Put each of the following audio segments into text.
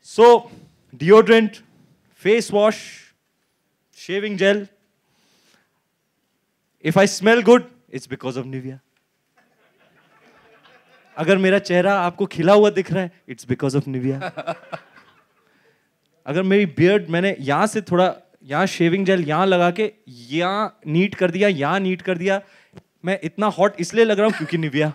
So, deodorant, face wash, shaving gel. If I smell good, it's because of Nivea. अगर मेरा चेहरा आपको खिला हुआ दिख रहा है, it's because of Nivea. अगर मेरी बियर्ड मैंने यहाँ से थोड़ा यहाँ शेविंग जेल यहाँ लगा के यहाँ नीट कर दिया, यहाँ नीट कर दिया, मैं इतना हॉट इसलिए लग रहा हूँ क्योंकि निविया.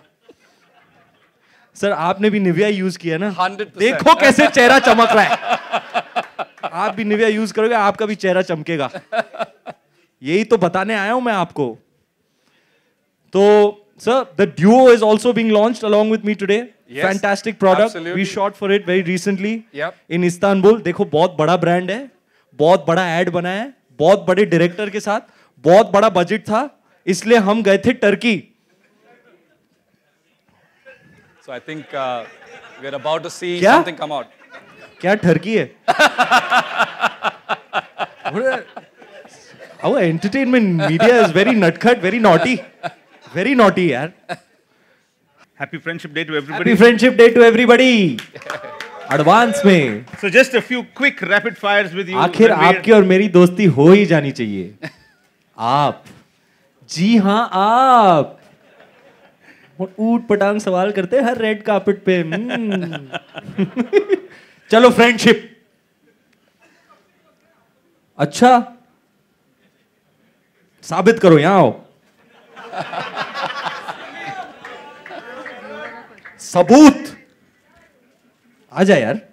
सर आपने भी निविया यूज किया ना? 100%. देखो कैसे चेहरा चमक रहा है. आप भी निविया यूज करोगे, आपका भी चेहरा चमकेगा. यही तो बताने आया हूं मैं आपको. तो sir, the duo is also being launched along with me today. Yes, Fantastic product. absolutely. We shot for it very recently. Yep. In Istanbul. देखो बहुत बड़ा ब्रांड है, बहुत बड़ा एड बना है, बहुत बड़े डायरेक्टर के साथ, बहुत बड़ा बजट था, इसलिए हम गए थे Turkey. So I think we're about to see क्या? something come out. क्या टर्की है? Our entertainment media is very nutcut, very naughty. Very naughty यार. Happy Friendship Day to everybody. Happy Friendship Day to everybody. Advance में. So just a few quick rapid fires with you. आखिर आपकी और मेरी दोस्ती हो ही जानी चाहिए. आप, जी हाँ आप, ऊट पटांग सवाल करते हैं हर रेड कार्पेट पे. चलो फ्रेंडशिप. अच्छा साबित करो, यहां आओ. सबूत आ जा यार.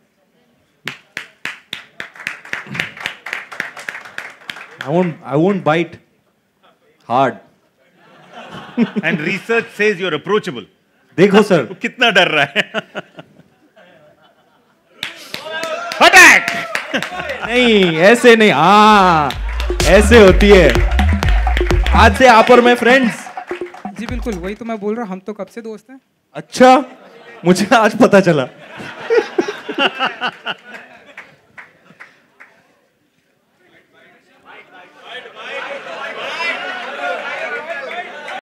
I won't bite hard. And research says you're approachable. देखो सर, कितना डर रहा है. Attack! नहीं ऐसे नहीं. हाँ ऐसे होती है. आज से आप और मैं फ्रेंड्स. जी बिल्कुल, वही तो मैं बोल रहा हूँ, हम तो कब से दोस्त हैं. अच्छा, मुझे आज पता चला.